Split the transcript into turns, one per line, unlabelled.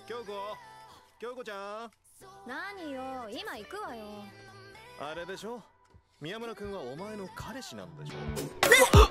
京子、京子ちゃん。
何よ、今行くわよ。
あれでしょ、宮村君はお前の彼氏なんでしょ。